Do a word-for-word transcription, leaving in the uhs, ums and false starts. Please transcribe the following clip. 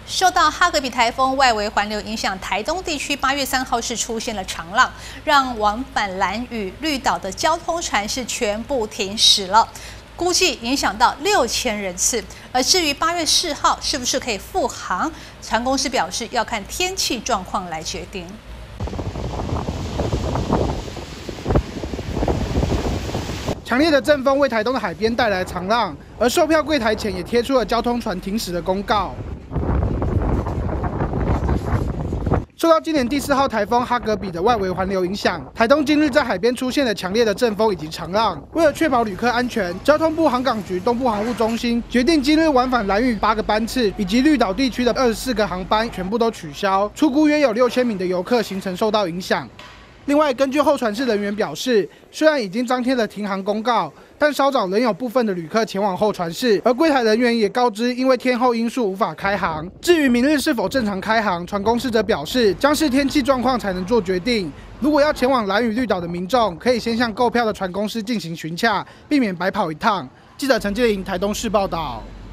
受到哈格比台风外围环流影响，台东地区八月三号是出现了长浪，让往返兰屿、绿岛的交通船是全部停驶了，估计影响到六千人次。而至于八月四号是不是可以复航，船公司表示要看天气状况来决定。 强烈的阵风为台东的海边带来长浪，而售票柜台前也贴出了交通船停驶的公告。受到今年第四号台风哈格比的外围环流影响，台东今日在海边出现了强烈的阵风以及长浪。为了确保旅客安全，交通部航港局东部航务中心决定今日往返兰屿八个班次以及绿岛地区的二十四个航班全部都取消，初估约有六千名的游客行程受到影响。 另外，根据候船室人员表示，虽然已经张贴了停航公告，但稍早仍有部分的旅客前往候船室，而柜台人员也告知，因为天候因素无法开航。至于明日是否正常开航，船公司则表示，将视天气状况才能做决定。如果要前往兰屿绿岛的民众，可以先向购票的船公司进行询洽，避免白跑一趟。记者陈建莹台东市报道。